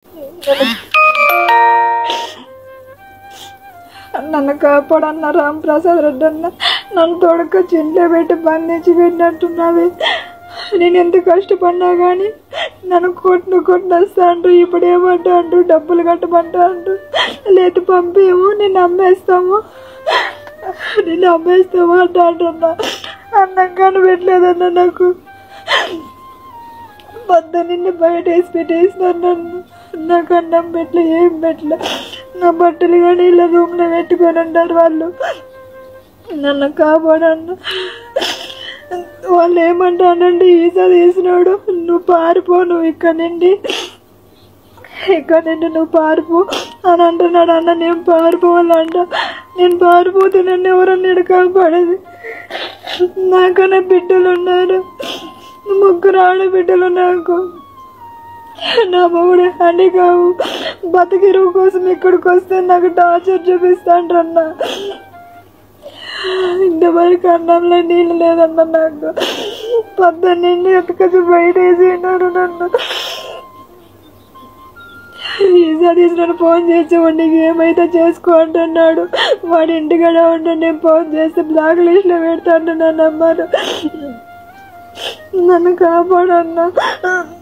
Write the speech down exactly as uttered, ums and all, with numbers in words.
నన్ను కాపాడన్న రాంప్రసాద్ రెడ్డి అన్న నన్ను తోడుకొచ్చి ఇంట్లో పెట్టి బంధించి పెట్టినట్టున్నది. నేను ఎంత కష్టపడినా కానీ నన్ను కొట్టిన కొట్టిన వస్తా అంటూ ఇప్పుడు ఏమంటా అంటూ డబ్బులు కట్టమంటా అంటూ లేదు పంపేమో నేను అమ్మేస్తాము నేను అమ్మేస్తాము అంటా అంటున్నా. అన్నం కానీ పెట్టలేదన్న నాకు పొద్దు నిన్ను బయట వేసి పెట్టేసినారు నన్ను. నాకు అన్నం పెట్టలే ఏం పెట్టలే. నా బట్టలు కానీ ఇలా రూమ్లో పెట్టుకొని ఉంటారు వాళ్ళు. నన్ను కాపాడన్న వాళ్ళు ఏమంటానండి ఈసా తీసినాడు నువ్వు పారిపో నువ్వు ఇక్కడ నుండి ఇక్కడ నుండి నువ్వు పారిపో అని అంటున్నాడు. అన్న నేను పారిపోవాలంట. నేను పారిపోతే నన్ను ఎవరన్నా కాపాడేది. నాకన్నా బిడ్డలు ఉన్నారు, ముగ్గురు ఆడబిడ్డలు. నాకు నా మొగుడు అని కావు బతికిరువు కోసం ఇక్కడికి వస్తే నాకు టార్చర్ చూపిస్తాండ్రన్నా. ఇంతవరకు అన్నంలో నీళ్ళు లేదన్న. నాకు పొద్దున్నే ఎత్తుకొచ్చి బయట వేసినాడు నన్ను. ఈసారి తీసినాడు ఫోన్ చేసేవాడు నీకు ఏమైతే చేసుకో అంటున్నాడు. వాడి ఇంటికాడ ఉంటే నేను ఫోన్ చేస్తే బ్లాక్ లిస్ట్లో పెడతా అంటున్నాను. అమ్మారు నన్ను కాపాడన్నా.